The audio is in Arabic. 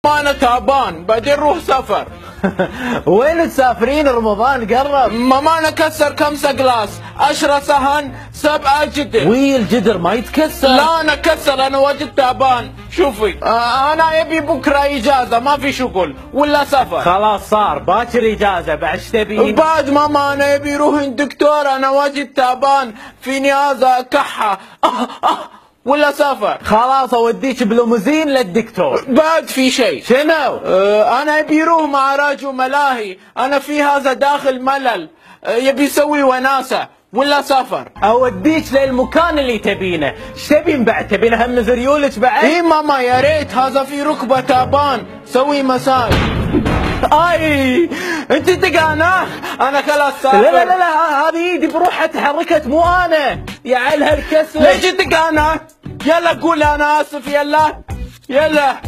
انا تعبان بعدين روح سفر. وين تسافرين؟ رمضان قرب. ماما انا كسر 5 جلاس 10 صحن 7 جدر. الجدر ما يتكسر. لا انا كسر، انا واجد تعبان. شوفي انا ابي بكره اجازه، ما في شغل ولا سفر. خلاص صار باكر اجازه، بعد ايش تبين؟ بعد ماما انا ابي اروح عند دكتور، انا واجد تعبان فيني هذا كحه ولا سفر. خلاص اوديك بلوموزين للدكتور. بعد في شيء. شنو؟ انا ابي اروح مع راجل ملاهي، انا في هذا داخل ملل، يبي يسوي وناسه ولا سفر. اوديك للمكان اللي تبينه. ايش تبين بعد؟ تبين هم ريولك بعد؟ اي ماما يا ريت، هذا في ركبه تعبان سوي مساج. اي انت تقانا انا خلاص سافر. لا لا لا, لا هذه ايدي بروحها تحركت مو انا يا عيل هالكسر. ليش تقانا؟ يلا قول انا اسف. يلا